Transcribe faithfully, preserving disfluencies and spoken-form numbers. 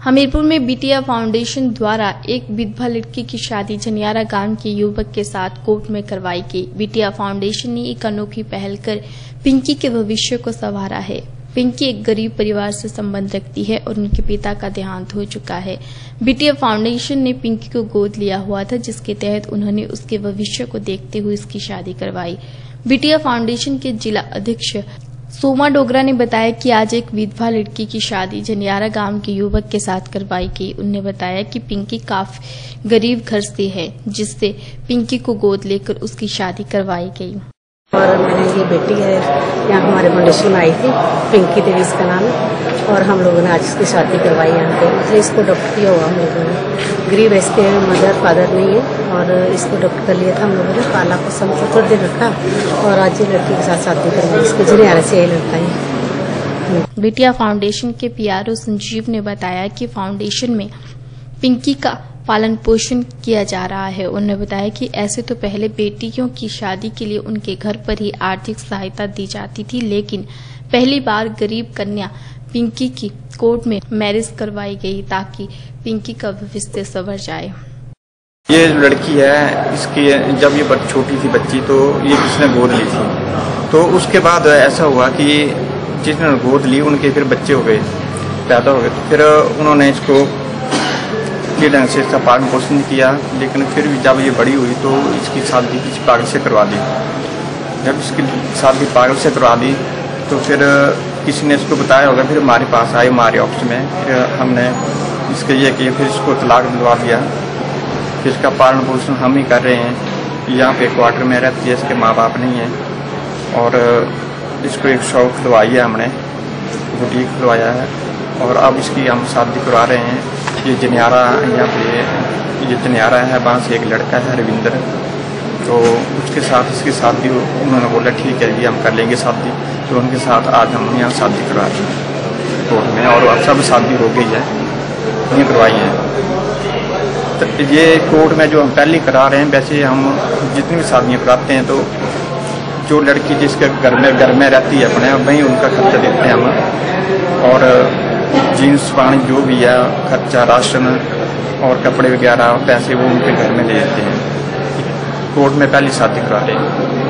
हमीरपुर में बिटिया फाउंडेशन द्वारा एक विधवा लड़की की शादी जनियारा गांव के युवक के साथ कोर्ट में करवाई गई। बिटिया फाउंडेशन ने एक अनोखी पहल कर पिंकी के भविष्य को संवारा है। पिंकी एक गरीब परिवार से संबंध रखती है और उनके पिता का देहांत हो चुका है। बिटिया फाउंडेशन ने पिंकी को गोद लिया हुआ था, जिसके तहत उन्होंने उसके भविष्य को देखते हुए इसकी शादी करवाई। बिटिया फाउंडेशन के जिला अध्यक्ष सोमा डोगरा ने बताया कि आज एक विधवा लड़की की शादी जनियारा गांव के युवक के साथ करवाई गई। उन्होंने बताया कि पिंकी काफी गरीब घर से है, जिससे पिंकी को गोद लेकर उसकी शादी करवाई गई। और मेरी ये बेटी है, यहाँ हमारे फाउंडेशन में आई थी, पिंकी देवी इसका नाम है, और हम लोगों ने आज इसकी शादी करवाई यहाँ पे। मतलब इसको डॉक्टर किया हुआ हम लोगों ने, गरीब इसके मदर फादर नहीं है, और इसको डॉक्टर कर लिया था हम लोगों ने। पाला को सब थोड़ी देर रखा और आज ये लड़की के साथ शादी करवाई। इसके जनियारे से यही लड़का है। बिटिया फाउंडेशन के पीआरओ संजीव ने बताया कि फाउंडेशन में पिंकी का पालन पोषण किया जा रहा है। उन्होंने बताया कि ऐसे तो पहले बेटियों की शादी के लिए उनके घर पर ही आर्थिक सहायता दी जाती थी, लेकिन पहली बार गरीब कन्या पिंकी की कोर्ट में मैरिज करवाई गई ताकि पिंकी का भविष्य संवर जाए। ये लड़की है, इसकी जब ये छोटी सी बच्ची तो ये किसने गोद ली थी, तो उसके बाद ऐसा हुआ कि जिसने गोद ली उनके फिर बच्चे हो गए, पैदा हो गए, तो फिर उन्होंने इसको ढंग से इसका पालन पोषण किया। लेकिन फिर भी जब ये बड़ी हुई तो इसकी शादी किसी पागल से करवा दी। जब इसकी शादी पागल से करवा दी तो फिर किसी ने इसको बताया होगा, फिर हमारे पास आए हमारे ऑफिस में, फिर हमने इसके ये किया, फिर इसको तलाक दिलवा दिया। फिर इसका पालन पोषण हम ही कर रहे हैं। यहाँ पे क्वार्टर में रहती है, इसके माँ बाप नहीं हैं, और इसको एक शॉप खुलवाई है हमने, बुटीक खुलवाया है, और अब इसकी हम शादी करवा रहे हैं। ये जनियारा, यहाँ पे ये जनियारा है, वहाँ से एक लड़का है रविंद्र, तो उसके साथ इसकी शादी उन्होंने बोला ठीक है जी हम कर लेंगे शादी, तो उनके साथ आज हम यहाँ शादी करवा रहे हैं कोर्ट में, और अब सब शादी हो गई है, ये करवाई है। तो ये कोर्ट में जो हम पहले करा रहे हैं, वैसे हम जितनी भी शादियाँ कराते हैं तो जो लड़की जिसके घर में घर में रहती है अपने, वहीं उनका खर्चा देते हैं हम, और जीन्स पानी जो भी है खर्चा, राशन और कपड़े वगैरह पैसे वो उनके घर में दे देते हैं। कोर्ट में पहली शादी करा रहे हैं।